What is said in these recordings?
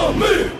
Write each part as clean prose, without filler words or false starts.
Zaczynamy!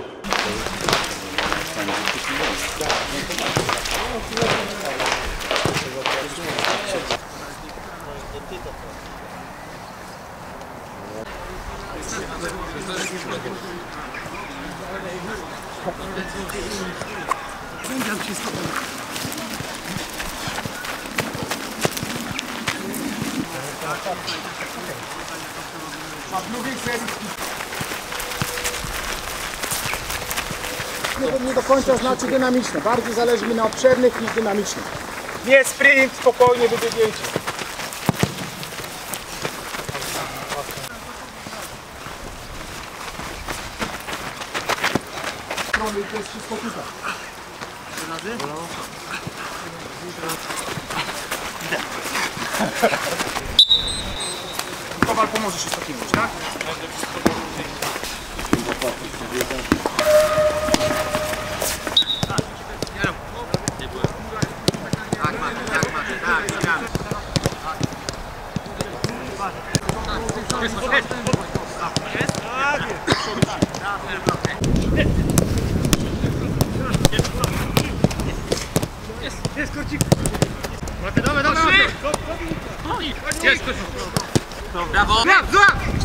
Nie do końca znaczy dynamiczne. Bardziej zależy mi na obszernych niż dynamicznych. Nie sprint, spokojnie wybiegnięcie. To jest wszystko tutaj. Kowal, pomożesz się z takim już, tak? Jest kurcik! Dawaj! Jest kurcik! Brawo! Brawo!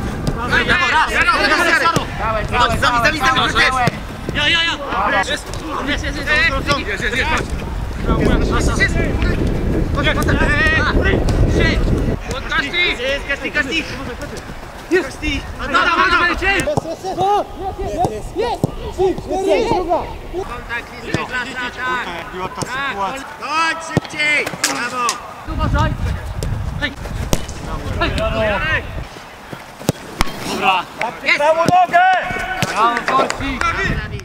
Dawaj! Ja! Jest! Chodź szybciej! Brawo! Uważaj! Dobra! Jest! Prawo nogę! Brawo, Korci!